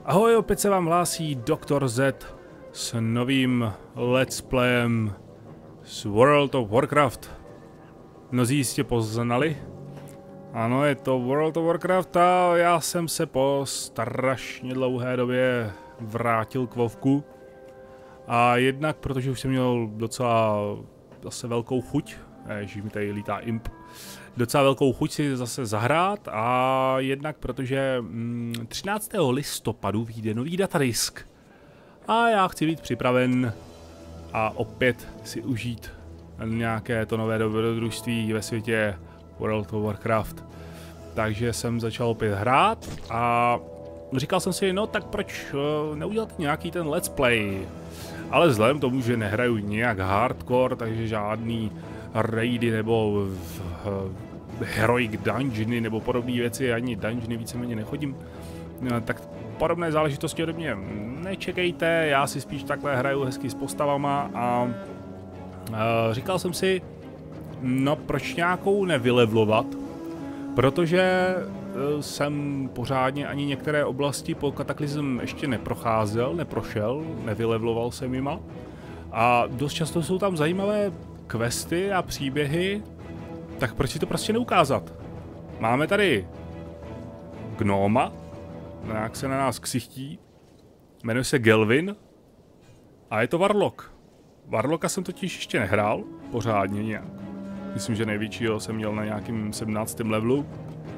Ahoj, opět se vám hlásí Dr. Z s novým let's playem z World of Warcraft. Mnozí jistě poznali. Ano, je to World of Warcraft a já jsem se po strašně dlouhé době vrátil k WoWku. A jednak, protože už jsem měl docela zase velkou chuť, ježiš, mi tady lítá imp, docela velkou chuť si zase zahrát, a jednak protože 13. listopadu vyjde nový datadisk a já chci být připraven a opět si užít nějaké to nové dobrodružství ve světě World of Warcraft. Takže jsem začal opět hrát a říkal jsem si, no tak proč neudělat nějaký ten let's play. Ale vzhledem k tomu, že nehraju nějak hardcore, takže žádný raidy nebo heroic dungeony nebo podobné věci, ani dungeony víceméně nechodím, tak podobné záležitosti ode mě nečekejte, já si spíš takhle hraju hezky s postavama a říkal jsem si, no proč nějakou nevylevlovat, protože jsem pořádně ani některé oblasti po Kataklysm ještě neprošel, nevylevloval jsem jima. A dost často jsou tam zajímavé questy a příběhy, tak proč si to prostě neukázat? Máme tady gnóma, jak se na nás ksichtí, jmenuje se Gelvin a je to Warlock. Warlocka jsem totiž ještě nehrál, pořádně nějak. Myslím, že největšího jsem měl na nějakým 17. levelu.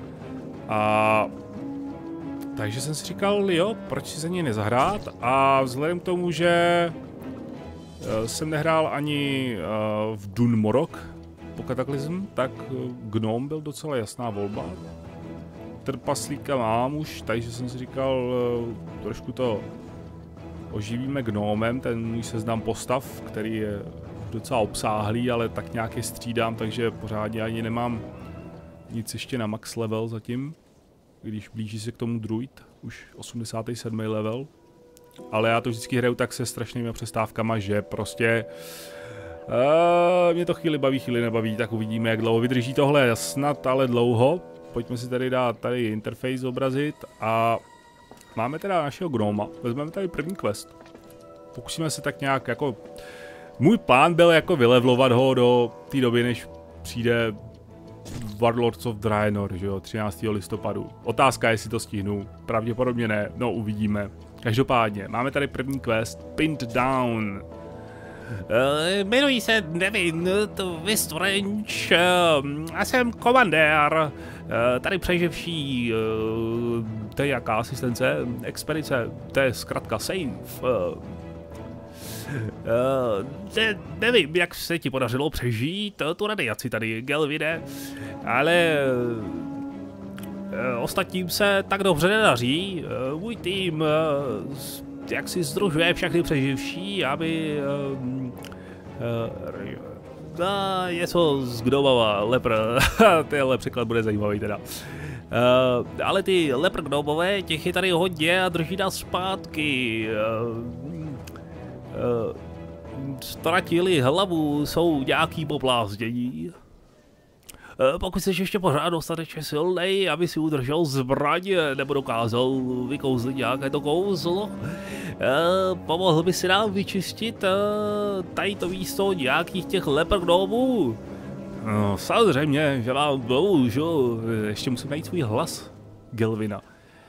A takže jsem si říkal, jo, proč si za něj nezahrát, a vzhledem k tomu, že jsem nehrál ani v Dunmorok po Kataklysm, tak Gnóm byl docela jasná volba. Trpaslíka mám už, takže jsem si říkal, trošku to oživíme Gnomem, ten můj seznam postav, který je docela obsáhlý, ale tak nějak je střídám, takže pořádně ani nemám nic ještě na max level zatím, když blíží se k tomu druid, už 87. level. Ale já to vždycky hraju tak se strašnými přestávkama, že prostě mě to chvíli baví, chvíli nebaví, tak uvidíme, jak dlouho vydrží tohle, snad ale dlouho. Pojďme si tady dát tady interface zobrazit a máme teda našeho gnoma, vezmeme tady první quest. Pokusíme se tak nějak jako, můj plán byl jako vylevlovat ho do té doby, než přijde Warlords of Draenor, že jo, 13. listopadu. Otázka, jestli to stihnu, pravděpodobně ne, no uvidíme. Každopádně, máme tady první quest, Pinned Down. Jmenuji se Devin Twistwrench a jsem komandér, tady přeživší, to je jaká asistence, expedice, to je zkrátka save. Nevím, jak se ti podařilo přežít tu radiaci tady, Gelvine, ale ostatním se tak dobře nedaří. Můj tým jak si sdružuje všechny přeživší, aby něco z Gnomova, lepr, tenhle překlad bude zajímavý teda. Ale ty lepr gnomové, těch je tady hodně a drží nás zpátky. Ztratili hlavu, jsou nějaký poblázdění. Pokud jsi ještě pořád dostatečně silnej, aby si udržel zbraň nebo dokázal vykouzlit nějaké to kouzlo, pomohl by si nám vyčistit tady to místo nějakých těch lepr gnomů? No, samozřejmě, že vám pomůžu. Ještě musím najít svůj hlas Gelvina.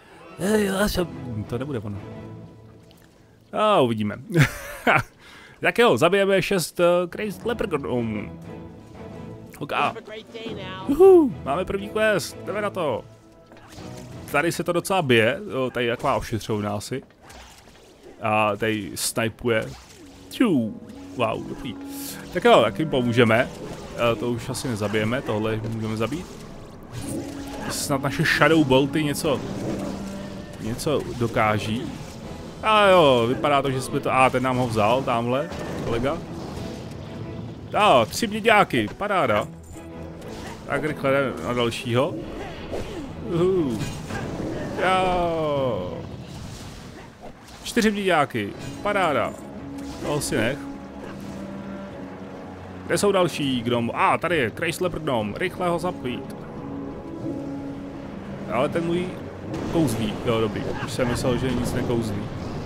To nebude ono. A uvidíme. Tak jo, zabijeme 6 crazed lepr gnomů. OK. Máme první quest, jdeme na to. Tady se to docela bije, tady je taková ošetřovna asi. A tady snipuje. Wow, dobrý. Tak jo, tak jim pomůžeme. To už asi nezabijeme, tohle můžeme zabít. Snad naše Shadow Bolty něco dokáží. A jo, vypadá to, že jsme to... ten nám ho vzal, tamhle, kolega. 3 měďáky, paráda. Tak rychle jdeme na dalšího. Jo. 4 měďáky, paráda. Toho si nech. Kde jsou další gnom? Tady je Crazed Leopard Gnome, rychle ho zapít. Ale ten můj Kouzlí, jo dobrý. Už jsem myslel, že nic nekouzlí.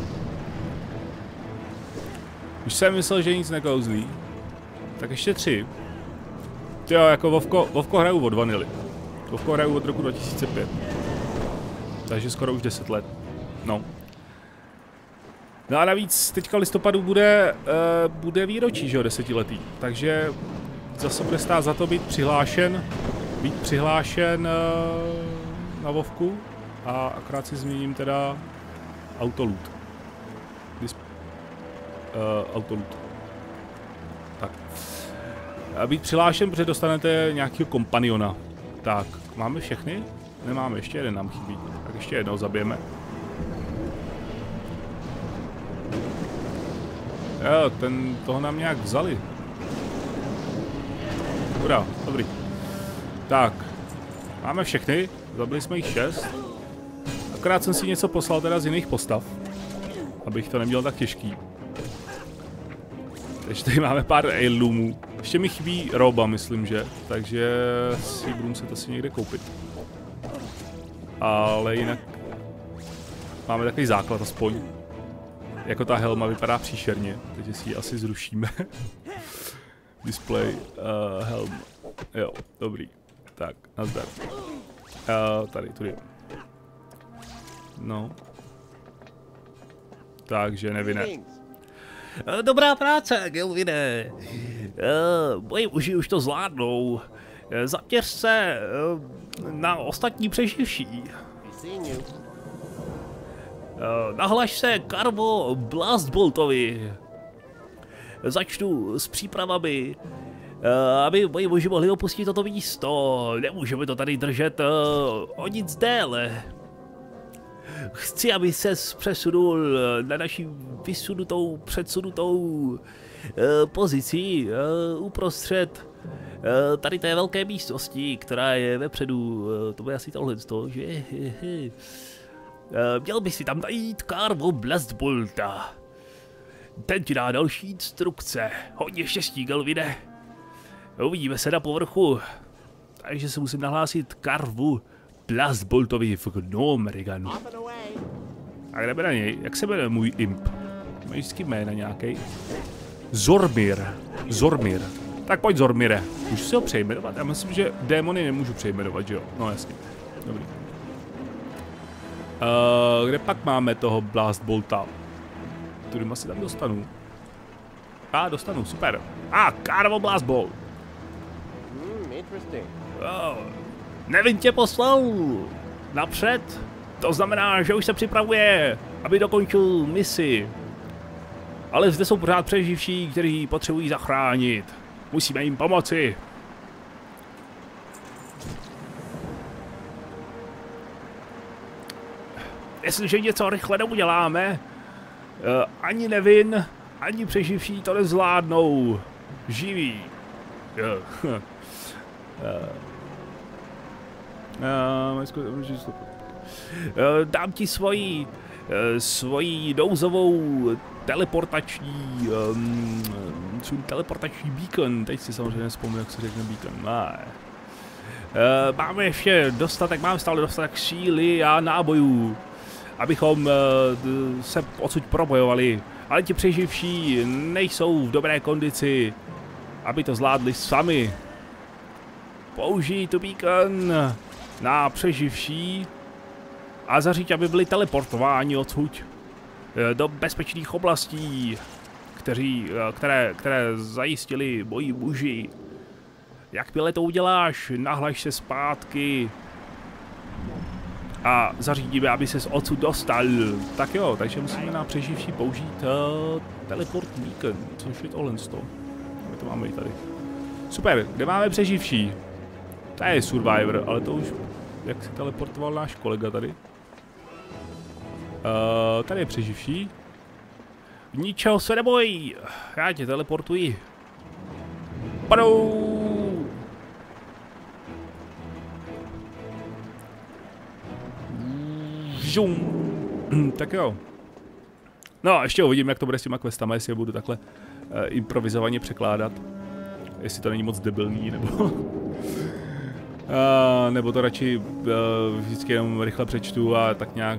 Tak ještě 3. Jo, jako Vovko hraju od Vanily. Vovko hraju od roku 2005. Takže skoro už 10 let. No. No a navíc teďka v listopadu bude výročí, že jo, 10letý. Takže zase bude stát za to být přihlášen na Vovku. A akorát si změním teda autoloot. Autoloot. Tak. A být přihlášen, protože dostanete nějakého kompaniona. Tak, máme všechny? Nemáme, ještě jeden nám chybí. Tak ještě jednou zabijeme. Jo, toho nám nějak vzali. Hurá, dobrý. Tak, máme všechny, zabili jsme jich 6. Akorát jsem si něco poslal teda z jiných postav, abych to neměl tak těžký. Takže tady máme pár heirloomů. Ještě mi chybí roba, myslím, že, takže si budu muset asi někde koupit. Ale jinak máme takový základ aspoň. Jako ta helma vypadá příšerně, takže si ji asi zrušíme. Display, helm. Jo, dobrý. Tak, nazdar. Tady, tudy. No. Takže nevine. Dobrá práce, Gelvine. Moji muži už to zvládnou. Zaměř se na ostatní přeživší. Nahlaš se Carvo Blastboltovi. Začnu s přípravami, aby moji muži mohli opustit toto místo. Nemůžeme to tady držet o nic déle. Chci, aby ses přesunul na naši předsunutou pozici uprostřed tady té velké místnosti, která je vepředu. To bude asi tohle, že? Měl by si tam najít Carvo Blastbolta. Ten ti dá další instrukce. Hodně štěstí, Gelvine. Uvidíme se na povrchu. Takže se musím nahlásit Carvu Blastboltovi v Gnomreganu. A jdeme na něj. Jak se jmenuje můj imp? Máš vždycky jména nějaký? Zormir. Tak pojď, Zormire. Můžu si ho přejmenovat? Já myslím, že démony nemůžu přejmenovat, že jo? No jasně. Dobrý. Kde pak máme toho Blastbolta? Tudy asi tam dostanu. Dostanu, super. Carvo Blastbolt. Nevin tě poslal napřed. To znamená, že už se připravuje, aby dokončil misi. Ale zde jsou pořád přeživší, kteří potřebují zachránit. Musíme jim pomoci. Jestliže něco rychle neuděláme, ani Nevin, ani přeživší to nezvládnou. Živí. Dám ti svoji nouzovou teleportační beacon. Teď si samozřejmě nespomínám, jak se řekne beacon. Máme stále dostatek síly a nábojů, abychom se odsud probojovali. Ale ti přeživší nejsou v dobré kondici, aby to zvládli sami. Použij tu beacon na přeživší a zaříď, aby byli teleportováni odsud do bezpečných oblastí, které zajistili moji muži. Jakmile to uděláš, nahlaš se zpátky a zařídíme, aby ses odsud dostal. Tak jo, takže musíme na přeživší použít teleport beacon, což je tohle z toho. My to máme i tady. Super, kde máme přeživší? To je Survivor, ale to už, jak se teleportoval náš kolega tady. Tady je přeživší. Ničeho se neboj, já tě teleportuji. Padou! Žum. Tak jo. No a ještě uvidím, jak to bude s těma questama, jestli je budu takhle improvizovaně překládat. Jestli to není moc debilní, nebo... Nebo to radši vždycky jenom rychle přečtu a tak nějak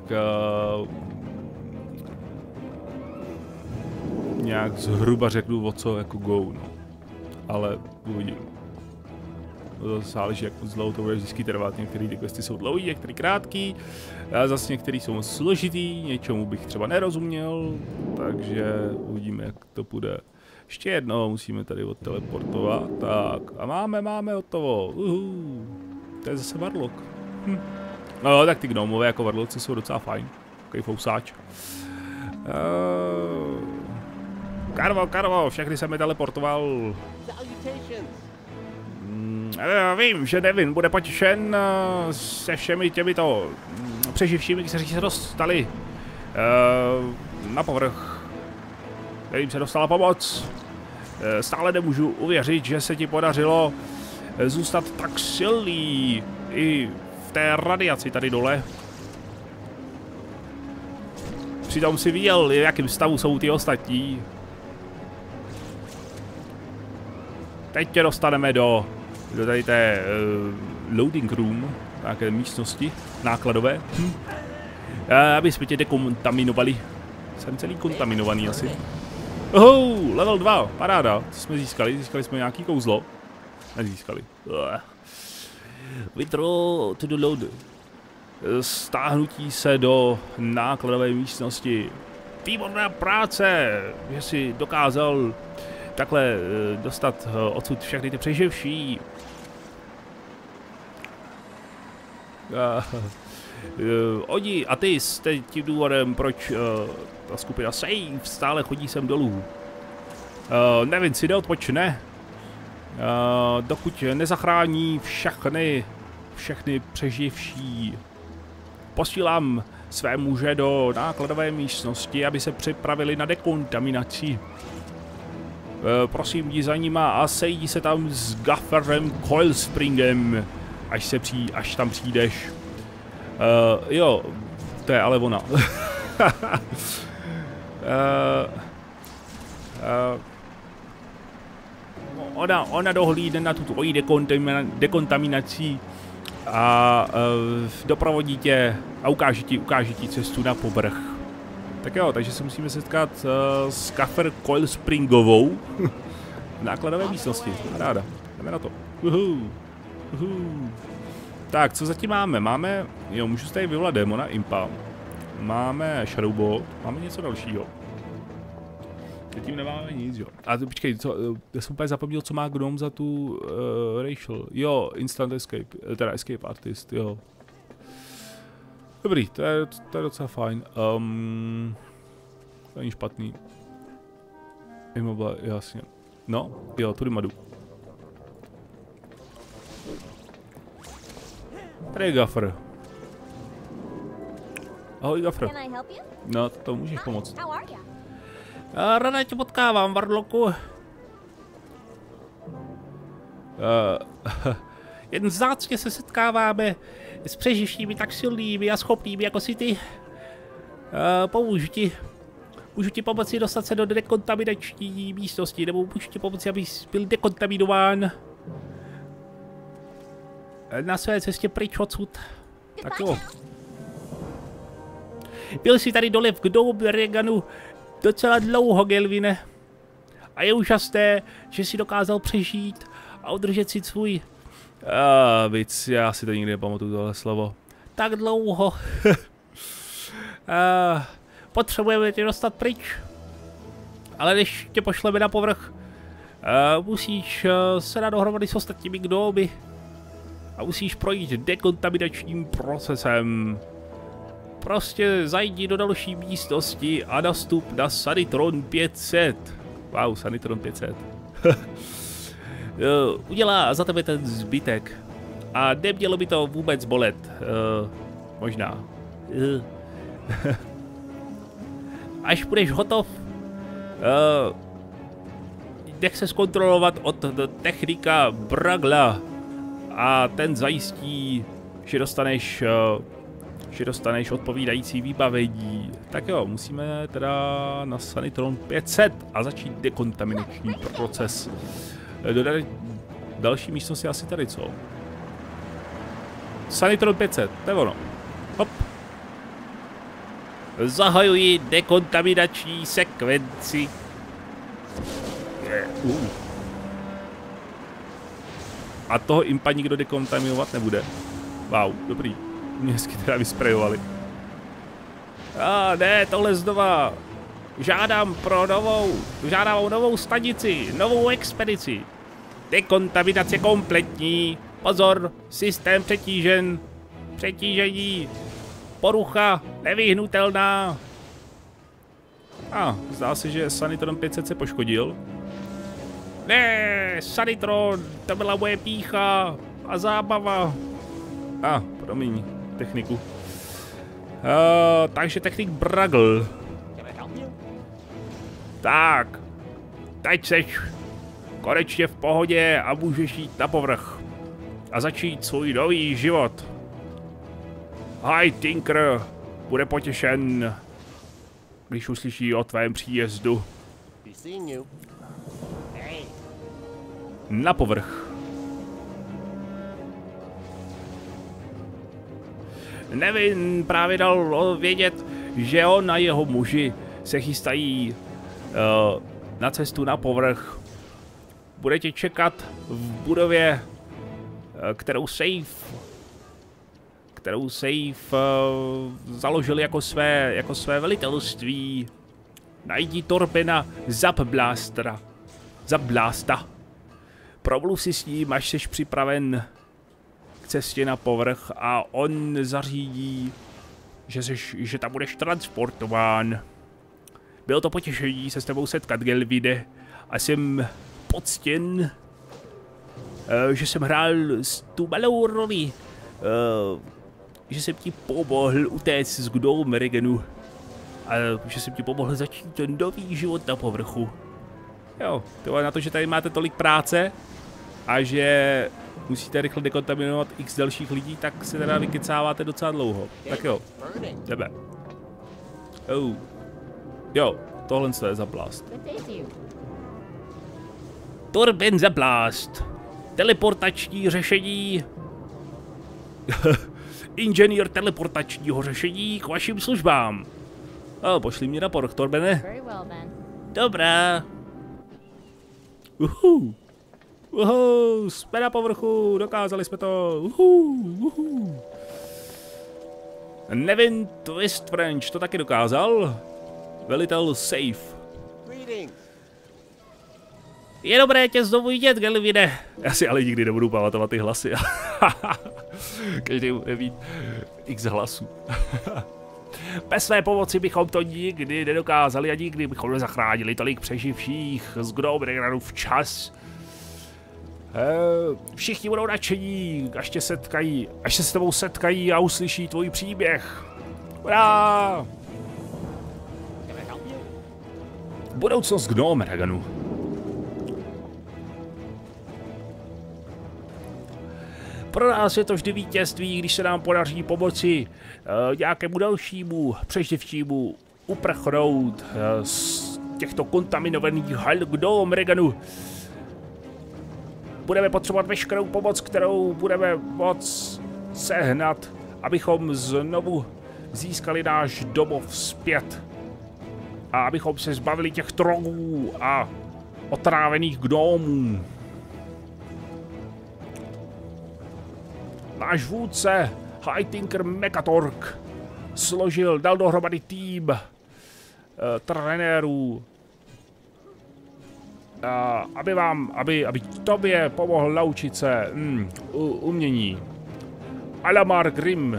zhruba řeknu, o co jako go, no. Ale uvidím. To záleží, jak moc dlouho to bude vždycky trvat. Některé ty questy jsou dlouhý, některé krátký, a zase některé jsou moc složitý, něčemu bych třeba nerozuměl, takže uvidíme, jak to půjde. Ještě jedno musíme tady odteleportovat, tak a máme hotovo, to je zase Warlock. No tak ty gnomové jako Warlocci jsou docela fajn, takový fousáč. Karvo, všechny jsem mi teleportoval. Vím, že Devin bude potěšen se všemi těmito přeživšími, kteří se dostali na povrch. Kterým se dostala pomoc. Stále nemůžu uvěřit, že se ti podařilo zůstat tak silný i v té radiaci tady dole. Přitom si viděl, v jakém stavu jsou ty ostatní. Teď tě dostaneme do tady té loading room, nějaké místnosti nákladové, aby jsme tě dekontaminovali. Jsem celý kontaminovaný asi. Level 2, paráda, co jsme získali? Získali jsme nějaký kouzlo. Nezískali. Withdraw to the load. Stáhnutí se do nákladové místnosti. Výborná práce, že jsi dokázal takhle dostat odsud všechny ty přeživší. Oni a ty jste tím důvodem, proč ta skupina Save stále chodí sem dolů. Nevím, si neodpočne, dokud nezachrání všechny přeživší. Posílám své muže do nákladové místnosti, aby se připravili na dekontaminaci. Prosím, jdi za nima a sejdi se tam s Gafferem Coilspringem, až tam přijdeš. Jo, to je ale ona. Ona dohlídne na tu tvoji dekontaminaci a doprovodí tě a ukáže ti cestu na povrch. Tak jo, takže se musíme setkat s Gaffer Coilspringovou v nákladové místnosti. Ráda, jdeme na to. Tak, co zatím máme? Jo, můžu tady vyvolat démona, impa. Máme Shadowbolt, máme něco dalšího. Zatím nemáme nic, jo. A to, počkej, já jsem úplně zapomněl, co má Gnome za tu Rachel. Jo, Instant Escape, teda Escape Artist, jo. Dobrý, to je docela fajn. To není špatný. Immobile, jasně. No, jo, tudy madu. Tady je Gaffer. Ahoj, Gaffer. No, to můžeš pomoct. Ráda tě potkávám, Warlocku. Jen vzácně se setkáváme s přeživšími tak silnými a schopnými jako si ty. Můžu ti pomoci dostat se do dekontaminační místnosti, nebo můžu ti pomoci, abys byl dekontaminován na své cestě pryč odsud. Tak jo. Byl jsi tady dole v Gnome Reganu docela dlouho, Gelvine. A je úžasné, že jsi dokázal přežít a udržet si svůj... víc, já si to nikdy nepamatuju, tohle slovo. Tak dlouho. Potřebujeme tě dostat pryč. Ale než tě pošleme na povrch, musíš se dát dohromady s ostatními gnomy. A musíš projít dekontaminačním procesem. Prostě zajdi do další místnosti a nastup na Sanitron 500. Wow, Sanitron 500. Udělá za tebe ten zbytek. A nemělo by to vůbec bolet. Možná. Až budeš hotov, nech se zkontrolovat od technika Bragla. A ten zajistí, že dostaneš odpovídající vybavení. Tak jo, musíme teda na Sanitron 500 a začít dekontaminační proces. Další místnost je asi tady, co? Sanitron 500, to je ono. Hop. Zahajuji dekontaminační sekvenci. A toho impa nikdo dekontaminovat nebude. Wow, dobrý. Mě hezky teda vysprejovali. Ne, tohle znova. Žádám o novou stanici, novou expedici. Dekontaminace kompletní. Pozor, systém přetížen. Přetížení. Porucha nevyhnutelná. Zdá se, že Sanitron 500 se poškodil. Ne, Sanitron, to byla moje pýcha a zábava. Promiň, techniku. Takže technik Bragl. Tak, teď seš konečně v pohodě a můžeš jít na povrch a začít svůj nový život. Hi Tinker, bude potěšen, když uslyší o tvém příjezdu. Na povrch. Nevin právě dal vědět, že on a jeho muži se chystají na cestu na povrch. Bude tě čekat v budově, kterou Safe založil jako své velitelství. Najdi Torbena Zabblasta. Promluv si s ním, až jsi připraven k cestě na povrch a on zařídí, že tam budeš transportován. Bylo to potěšení se s tebou setkat, Gelvide, a jsem poctěn, že jsem hrál tu malou roli, že jsem ti pomohl utéct z Gnomeregenu a že jsem ti pomohl začít ten nový život na povrchu. Jo, to je na to, že tady máte tolik práce a že musíte rychle dekontaminovat x dalších lidí, tak se teda vykecáváte docela dlouho. Tak jo, jdeme. Jo, tohle je Zabblast. Torben Zabblast. Teleportační řešení. Inženýr teleportačního řešení k vašim službám. Pošli mě na povrch, Torbene. Dobrá. Jsme na povrchu, dokázali jsme to. Nevin Twist French to taky dokázal. Velitel Safe. Je dobré tě znovu vidět, Gelvide. Já si ale nikdy nebudu pamatovat ty hlasy. Každý bude mít x hlasů. Bez své pomoci bychom to nikdy nedokázali a nikdy bychom nezachránili tolik přeživších z Gnomeregenu včas. Všichni budou nadšení, až se s tebou setkají a uslyší tvůj příběh. Hurá! Budoucnost Gnomeregenu. Pro nás je to vždy vítězství, když se nám podaří pomoci nějakému dalšímu přeživšímu uprchnout z těchto kontaminovaných hal Gnomeregenu. Budeme potřebovat veškerou pomoc, kterou budeme moct sehnat, abychom znovu získali náš domov zpět. A abychom se zbavili těch trogů a otrávených gnomů. Náš vůdce, High Tinker Mechatork, dal dohromady tým trenérů, aby tobě pomohl naučit se umění. Alamar Grimm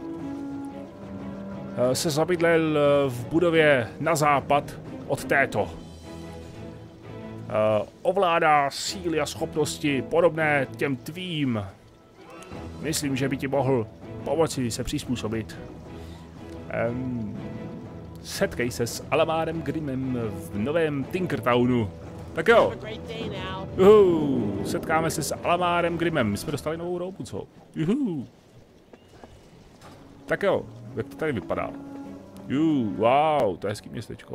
se zabydlel v budově na západ od této. Ovládá síly a schopnosti podobné těm tvým. Myslím, že by ti mohl pomoci se přizpůsobit. Setkej se s Alamarem Grimmem v novém Tinkertownu. Tak jo. Setkáme se s Alamarem Grimmem. My jsme dostali novou roubu, co? Tak jo, jak to tady vypadá? Wow, to je hezký městečko.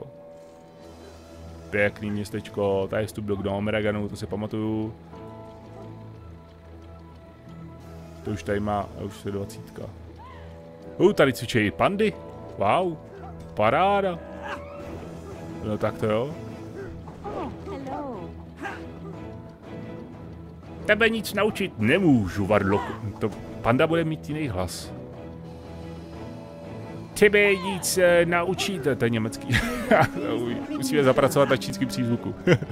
Pěkný městečko, tady je vstup do Gnomeregenu, to si pamatuju. To už tady má, už je 20. Tady cvičejí pandy. Wow, paráda. No tak to jo. Tebe nic naučit nemůžu, Warlocku. To panda bude mít jiný hlas. Tebe nic naučit, to je německý. Musíme zapracovat na čínský přízvuku.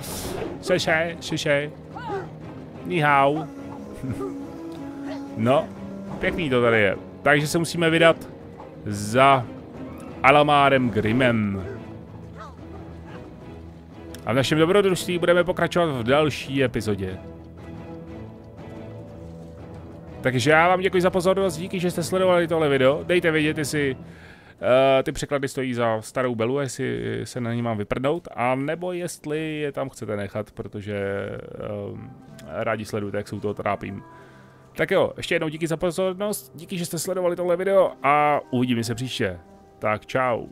Šeše. Ni hao. No, pěkný to tady je. Takže se musíme vydat za Alamárem Grimmem. A v našem dobrodružství budeme pokračovat v další epizodě. Takže já vám děkuji za pozornost, díky, že jste sledovali tohle video. Dejte vědět, jestli ty překlady stojí za starou belu, jestli se na ní mám vyprdnout, a nebo jestli je tam chcete nechat, protože rádi sledujete, jak se u toho trápím. Tak jo, ještě jednou díky za pozornost, díky, že jste sledovali tohle video a uvidíme se příště. Tak čau.